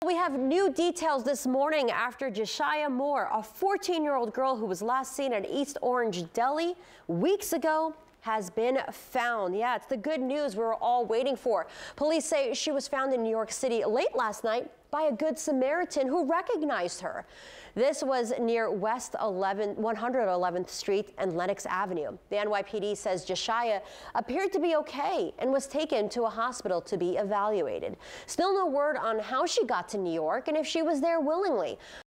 We have new details this morning after Jashyah Moore, a 14-year-old girl who was last seen at East Orange Deli weeks ago, has been found. Yeah, it's the good news we were all waiting for. Police say she was found in New York City late last night by a Good Samaritan who recognized her. This was near West 111th Street and Lenox Avenue. The NYPD says Jashyah appeared to be okay and was taken to a hospital to be evaluated. Still no word on how she got to New York and if she was there willingly.